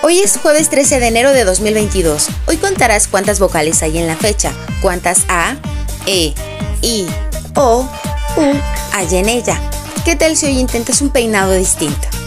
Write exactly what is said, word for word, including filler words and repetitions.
Hoy es jueves trece de enero de dos mil veintidós. Hoy contarás cuántas vocales hay en la fecha, cuántas A, E, I, O, U hay en ella. ¿Qué tal si hoy intentas un peinado distinto?